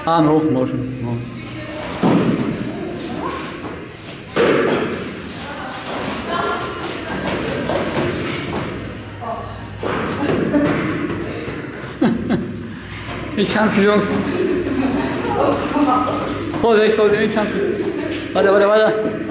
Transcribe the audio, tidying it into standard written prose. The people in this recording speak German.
Arm hoch, Motion. Nicht tanzen, Jungs. Vorsicht, Vorsicht, nicht tanzen. Warte, warte, warte.